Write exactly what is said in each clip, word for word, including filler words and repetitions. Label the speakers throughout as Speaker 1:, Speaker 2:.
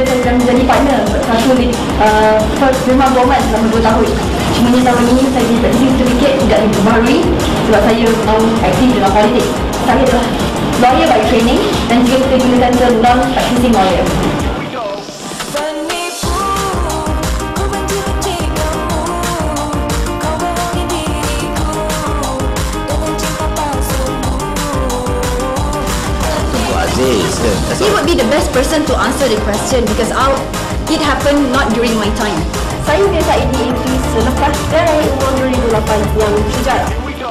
Speaker 1: bila saya dah menjadi partner satu uh, first memang government selama dua tahun. Cumanya tahun ini saya di practicing certificate tidak diperbaharui sebab saya mahu aktif dalam politik. Saya adalah lawyer by training dan juga kita gunakan term non-practicing lawyer.
Speaker 2: He would be the best person to answer the question because our, it happened not during my time.
Speaker 1: Saya biasa ini Inggeris selepas dari umur dua ribu lapan yang sejarah.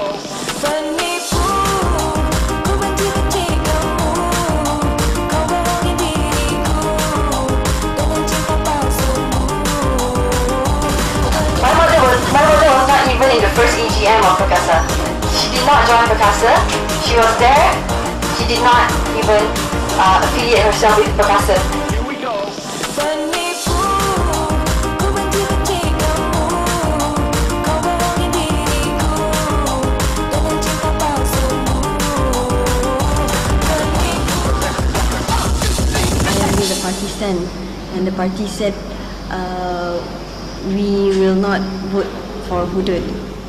Speaker 1: My mother was my mother was not even in the first E G M of Perkasa. She did not join Perkasa. She was there. She did not even uh, affiliate herself with Perkasa.
Speaker 2: The party stand, and the party said uh, we will not vote for Hudud.